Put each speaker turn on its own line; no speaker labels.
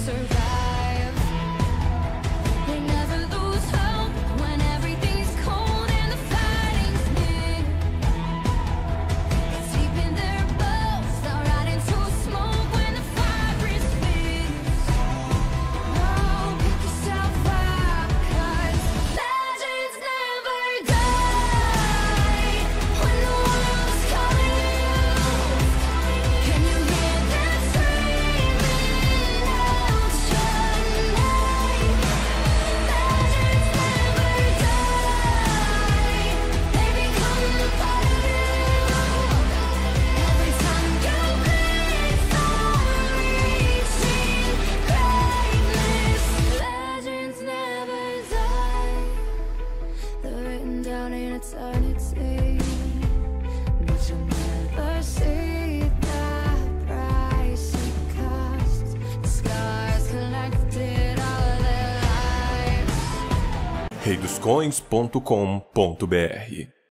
survive. They never lose hope when everything's cold and the fighting's near. It's deep in their bones, they'll ride into smoke when the fire is fierce. Oh, pick yourself up, 'cause legends never die. When the world's calling you, can you hear them screaming out your name? Legends never die. They become a part of you. Every time you breathe, they're reaching greatness. Legends never die. They're written down in eternity, but you'll never see the price it costs. The scars collected all their lives.
reidoscoins.com.br